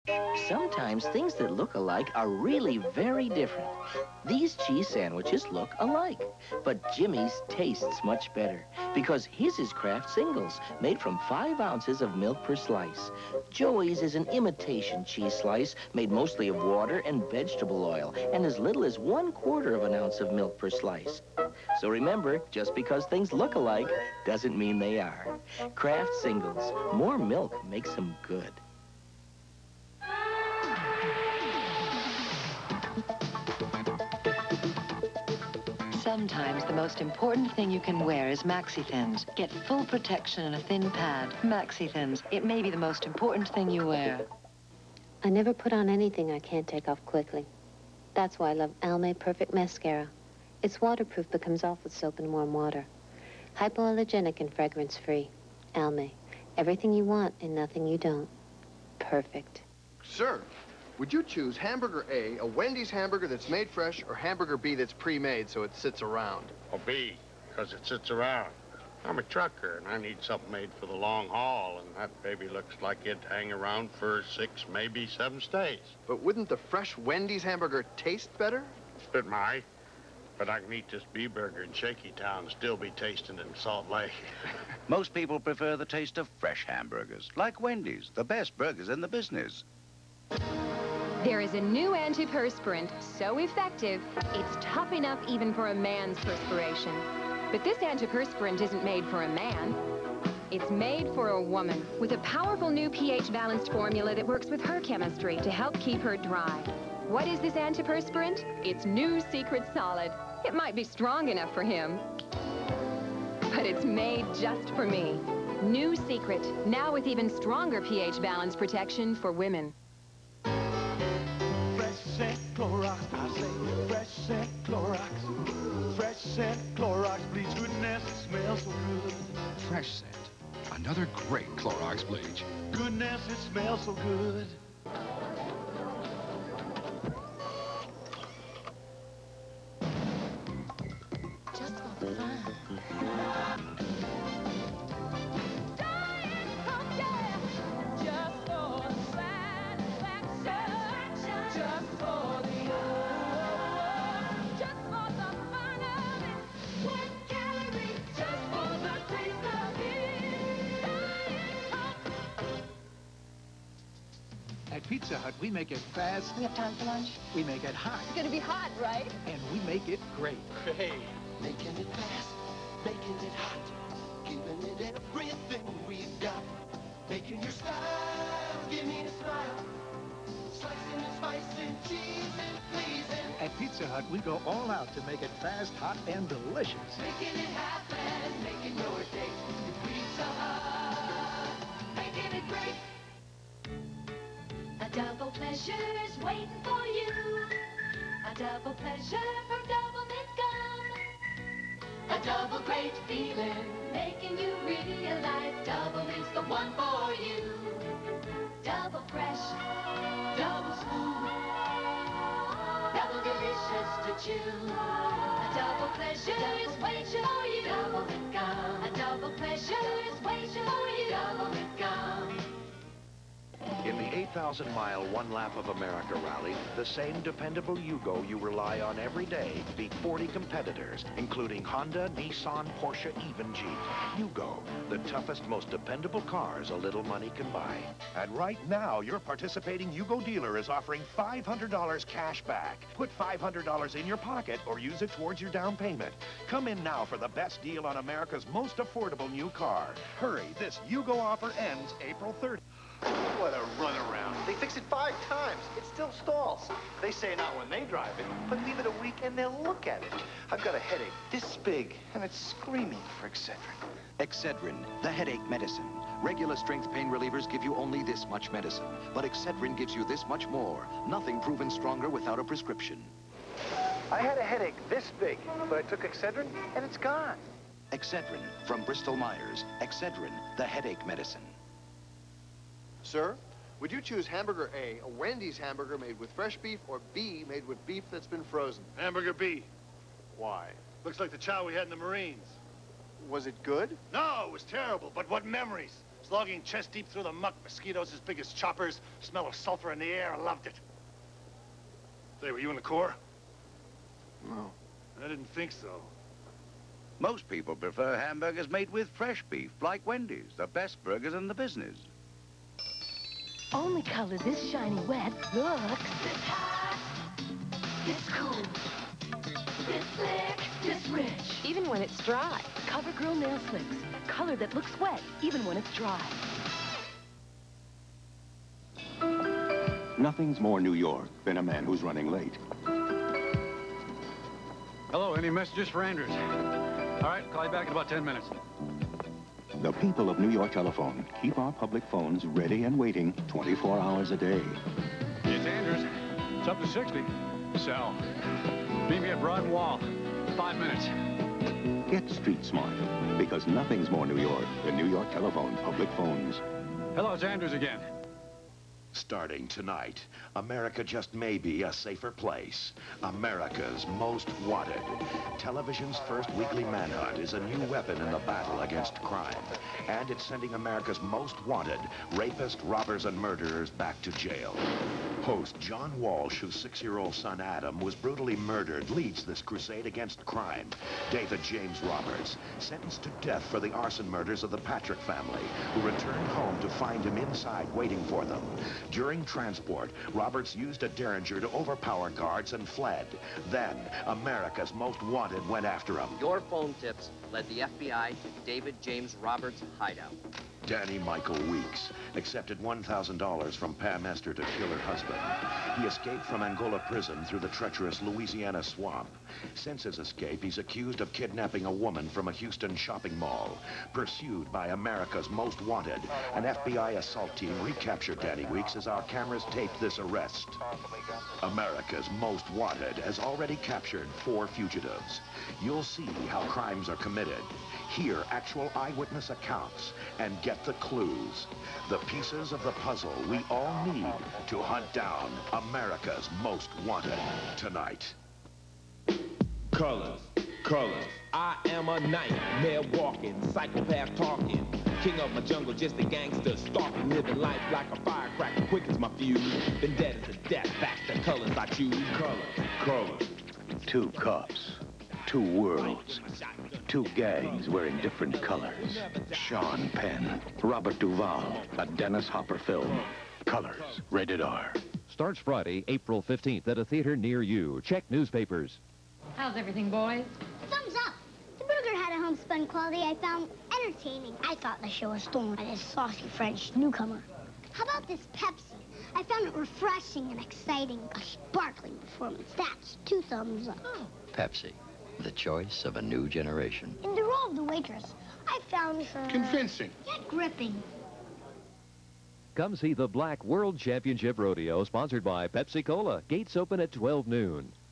Sometimes things that look alike are really very different. These cheese sandwiches look alike, but Jimmy's tastes much better because his is Kraft Singles, made from 5 ounces of milk per slice. Joey's is an imitation cheese slice made mostly of water and vegetable oil and as little as 1/4 of an ounce of milk per slice. So remember, just because things look alike doesn't mean they are. Kraft Singles, more milk makes them good. Sometimes the most important thing you can wear is Maxithins. Get full protection in a thin pad. Maxithins. It may be the most important thing you wear. I never put on anything I can't take off quickly. That's why I love Almay Perfect Mascara. It's waterproof but comes off with soap and warm water. Hypoallergenic and fragrance-free. Almay. Everything you want and nothing you don't. Perfect. Sir, would you choose hamburger A, a Wendy's hamburger that's made fresh, or hamburger B that's pre-made so it sits around? Or B, because it sits around. I'm a trucker, and I need something made for the long haul, and that baby looks like it'd hang around for 6, maybe 7 stays. But wouldn't the fresh Wendy's hamburger taste better? It might, but I can eat this B burger in Shaky Town and still be tasting it in Salt Lake. Most people prefer the taste of fresh hamburgers, like Wendy's, the best burgers in the business. There is a new antiperspirant, so effective, it's tough enough even for a man's perspiration. But this antiperspirant isn't made for a man. It's made for a woman with a powerful new pH-balanced formula that works with her chemistry to help keep her dry. What is this antiperspirant? It's New Secret Solid. It might be strong enough for him, but it's made just for me. New Secret, now with even stronger pH-balanced protection for women. Fresh scent Clorox, I say fresh scent Clorox. Fresh scent Clorox bleach, goodness, it smells so good. Fresh scent, another great Clorox bleach. Goodness, it smells so good. Just for the fun. At Pizza Hut, we make it fast. We have time for lunch? We make it hot. It's gonna be hot, right? And we make it great. Great. Making it fast, making it hot, giving it everything we've got. Making your style, give me a smile. Slicing and spicing, cheese and pleasing. At Pizza Hut, we go all out to make it fast, hot, and delicious. Making it happen, making your day. Pizza Hut, making it great. A double pleasure's waiting for you. A double pleasure from DoubleMint gum. A double great feeling, making you realize DoubleMint's the one for you. Double fresh, double smooth, double delicious to chew. A double pleasure is waiting for you. DoubleMint gum. A double pleasure is waiting for you. DoubleMint gum. In the 8,000-mile One Lap of America rally, the same dependable Yugo you rely on every day beat 40 competitors, including Honda, Nissan, Porsche, even Jeep. Yugo, the toughest, most dependable cars a little money can buy. And right now, your participating Yugo dealer is offering $500 cash back. Put $500 in your pocket or use it towards your down payment. Come in now for the best deal on America's most affordable new car. Hurry, this Yugo offer ends April 30th. What a runaround. They fix it 5 times. It still stalls. They say not when they drive it, but leave it a week and they'll look at it. I've got a headache this big, and it's screaming for Excedrin. Excedrin, the headache medicine. Regular strength pain relievers give you only this much medicine, but Excedrin gives you this much more. Nothing proven stronger without a prescription. I had a headache this big, but I took Excedrin, and it's gone. Excedrin from Bristol-Myers. Excedrin, the headache medicine. Sir, would you choose hamburger A, a Wendy's hamburger made with fresh beef, or B, made with beef that's been frozen? Hamburger B. Why? Looks like the chow we had in the Marines. Was it good? No, it was terrible, but what memories. Slogging chest deep through the muck, mosquitoes as big as choppers, smell of sulfur in the air. I loved it. Say, were you in the Corps? No. I didn't think so. Most people prefer hamburgers made with fresh beef, like Wendy's, the best burgers in the business. Only color this shiny wet looks This hot, this cool, this slick, this rich. even when it's dry. CoverGirl Nail Slicks. Color that looks wet, even when it's dry. Nothing's more New York than a man who's running late. Hello, any messages for Andrews? All right, call you back in about 10 minutes. The people of New York Telephone keep our public phones ready and waiting 24 hours a day. It's Andrews. It's up to 60. Sal, meet me at Broad Wall. 5 minutes. Get street smart, because nothing's more New York than New York Telephone public phones. Hello, it's Andrews again. Starting tonight, America just may be a safer place. America's Most Wanted. Television's first weekly manhunt is a new weapon in the battle against crime. And it's sending America's most wanted rapists, robbers, and murderers back to jail. Host John Walsh, whose 6-year-old son Adam was brutally murdered, leads this crusade against crime. David James Roberts, sentenced to death for the arson murders of the Patrick family, who returned home to find him inside waiting for them. During transport, Roberts used a derringer to overpower guards and fled. Then, America's Most Wanted went after him. Your phone tips led the FBI to David James Roberts' hideout. Danny Michael Weeks accepted $1,000 from Pam Esther to kill her husband. He escaped from Angola prison through the treacherous Louisiana swamp. Since his escape, he's accused of kidnapping a woman from a Houston shopping mall. Pursued by America's Most Wanted, an FBI assault team recaptured Danny Weeks as our cameras taped this arrest. America's Most Wanted has already captured 4 fugitives. You'll see how crimes are committed, hear actual eyewitness accounts, and get the clues. The pieces of the puzzle we all need to hunt down America's Most Wanted tonight. Colors, colors. I am a nightmare walking, psychopath talking. King of my jungle, just a gangster, stalking, living life like a firecracker, quick as my fuse. Been dead as a death, back the colors I choose. Colors, colors. 2 cops, 2 worlds, 2 gangs wearing different colors. Sean Penn, Robert Duvall, a Dennis Hopper film. Colors, rated R. Starts Friday, April 15th at a theater near you. Check newspapers. How's everything, boys? Thumbs up. The burger had a homespun quality I found entertaining. I thought the show was stolen by this saucy French newcomer. How about this Pepsi? I found it refreshing and exciting. A sparkling performance. That's 2 thumbs up. Pepsi, the choice of a new generation. In the role of the waitress, I found her... convincing. Yet gripping. Come see the Black World Championship Rodeo, sponsored by Pepsi Cola. Gates open at 12 noon.